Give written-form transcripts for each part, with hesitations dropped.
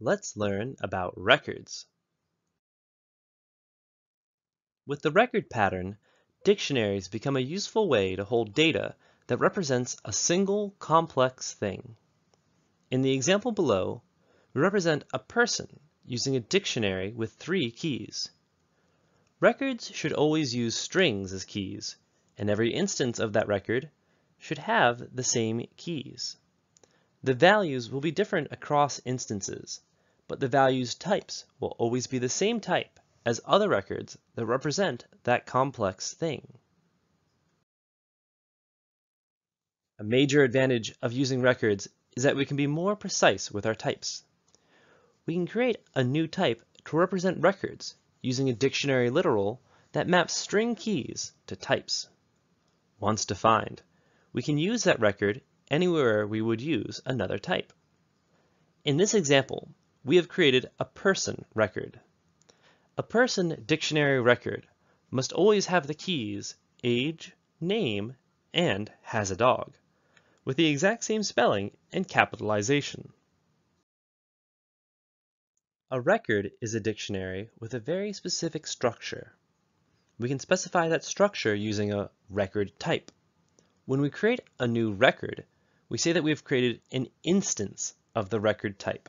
Let's learn about records. With the record pattern, dictionaries become a useful way to hold data that represents a single complex thing. In the example below, we represent a person using a dictionary with 3 keys. Records should always use strings as keys, and every instance of that record should have the same keys. The values will be different across instances, but the values types will always be the same type as other records that represent that complex thing. A major advantage of using records is that we can be more precise with our types. We can create a new type to represent records using a dictionary literal that maps string keys to types. Once defined, we can use that record anywhere we would use another type. In this example, we have created a person record. A person dictionary record must always have the keys age, name, and has a dog, with the exact same spelling and capitalization. A record is a dictionary with a very specific structure. We can specify that structure using a record type. When we create a new record, we say that we have created an instance of the record type.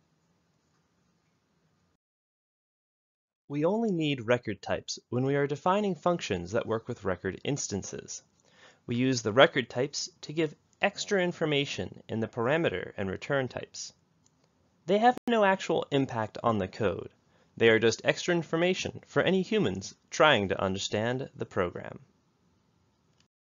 We only need record types when we are defining functions that work with record instances. We use the record types to give extra information in the parameter and return types. They have no actual impact on the code. They are just extra information for any humans trying to understand the program.